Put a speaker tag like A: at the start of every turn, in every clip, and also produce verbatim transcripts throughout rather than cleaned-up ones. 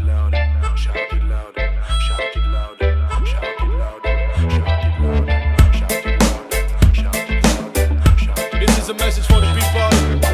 A: louder, shout it louder, shout it louder, shout it louder, shout it louder, shout it louder, shout it louder, shout it louder. This is a message for the people.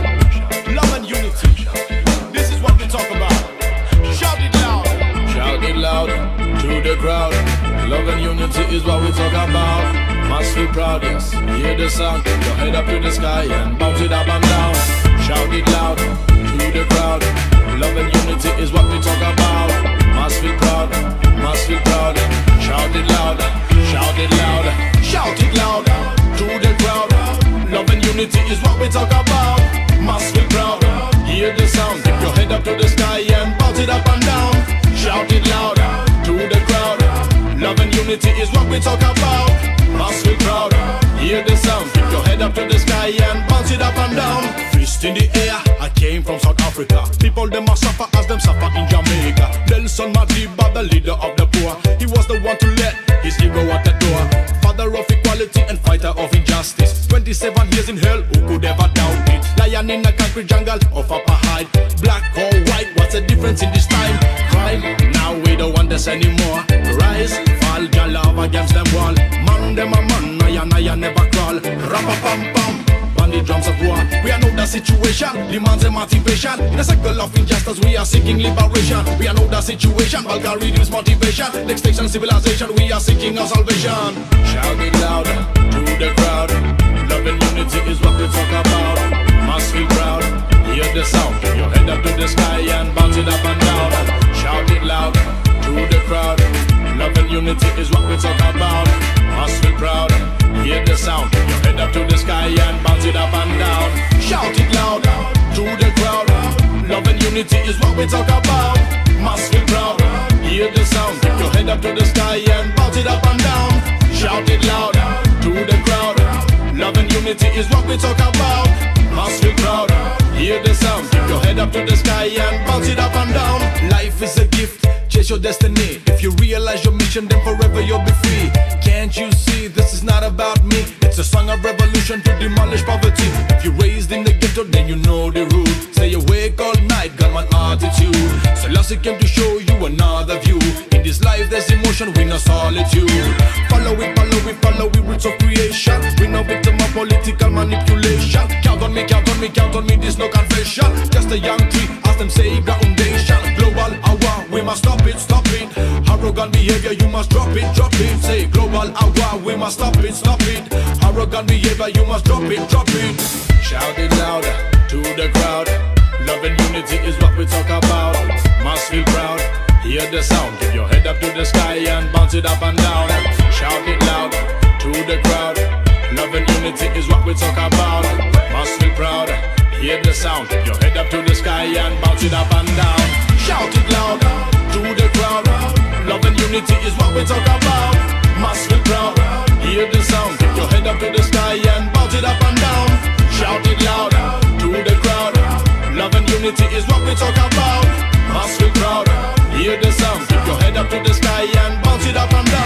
A: Love and unity. This is what we talk about. Shout it loud. Shout it loud to the crowd. Love and unity is what we talk about. Must feel proud, yes. Hear the sound. Put your head up to the sky and bounce it up and down. Shout it loud to the crowd. Love and unity is what we talk about. Must feel proud, must feel proud. Shout it loud, shout it loud, shout it loud to the crowd. Love and unity is what we talk about. Must feel proud. Hear the sound. Keep your head up to the sky and bounce it up and down. Shout it loud to the crowd. Love and unity is what we talk about. Must feel proud. Hear the sound. Keep your head up to the sky and bounce it up and down. Fist in the air. I came from South Africa. People them must suffer as them suffer in Jamaica. Nelson Madiba, the leader of the poor. He was the one to let his ego at the door. Father of equality and fighter of injustice. Twenty-seven years in hell, who could ever doubt it? Lion in a concrete jungle of apartheid. Black or white, what's the difference in this time? Crime, now we don't want this anymore. Rise, fall, your love against them wall. Man, them a man, I and I never crawl. Rapa-pam-pam. The drums of war, we are know the situation, demands emancipation. In a cycle of injustice, we are seeking liberation. We are know the situation, vulgar reduce motivation. Extinction civilization, we are seeking our salvation. Shout it loud to the crowd. Love and unity is what we talk about. Must feel proud, hear the sound. Keep your head up to the sky and bounce it up and down. Shout it loud to the crowd. Love and unity is what we talk about. Must feel proud, hear the sound. Keep your head up to the sky and bounce it up and down. Shout it loud to the crowd. Love and unity is what we talk about. Must feel proud, hear the sound. Keep your head up to the sky and bounce it up and down. Shout it loud to the crowd. Love and unity is what we talk about. Must feel proud, hear the sound. Keep your head up to the sky and bounce it up and down. Life is a gift, chase your destiny. If you realize your mission, then forever you'll be free. Can't you see this is not about me? It's a song of revolution to demolish poverty. If you're raised in the ghetto, then you know the rule. Stay awake all night, gunman attitude. Selassie came to show you another view. In this life there's emotion, we know solitude. Follow it, follow it, follow it, roots of creation. We no victim of political manipulation. Count on me, count on me, count on me, there's no confession. Just a young tree, as them say, groundation. Global hour, we must stop it, stop it. Arrogant behavior, you must drop it, drop it. Say global hour, we must stop it, stop it. Arrogant behavior, you must drop it, drop it. Shout it louder to the crowd. Love and unity is what we talk about. Must feel proud, hear the sound. Keep your head up to the sky and bounce it up and down. Shout it loud to the crowd. Love and unity is what we talk about. Must feel proud, hear the sound. Keep your head up to the sky and bounce it up and down. Shout it loud to the crowd. Love and unity is what we talk about. Must feel proud, hear the sound. Keep your head up to the sky and bounce it up and down. Shout it loud to the crowd. Love and unity is what we talk about. Must feel proud, hear the sound. Keep your head up to the sky and bounce it up and down.